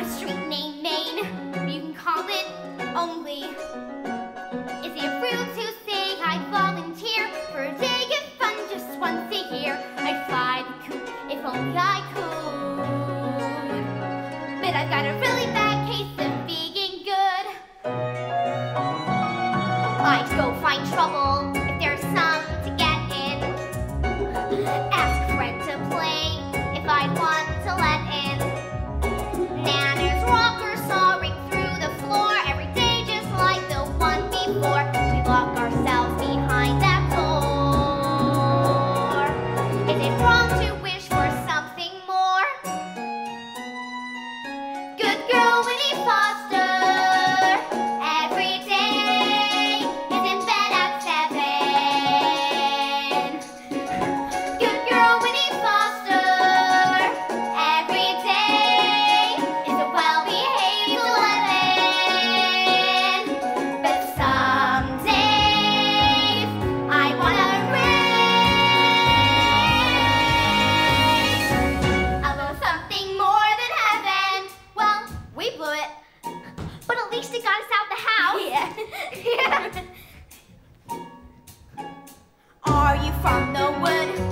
street named Maine. You can call it only. Is it rude to say I'd volunteer for a day of fun just once a year? I'd fly the coop if only I could. But I've got a really bad case of being good. I'd go find trouble if there's some to get in. Ask a friend to play if I'd want to let in. Nana's rocker sawing through the floor every day just like the one before. We lock ourselves behind that door. Is it wrong to wish for something more? Good girl Winnie Foster, every day is in bed at 7. Good girl Winnie Foster, every day is a well-behaved 11. But some days I wanna race. Although something more than heaven. Well, we blew it, but at least it got us out the house. Yeah. Are you from the wood?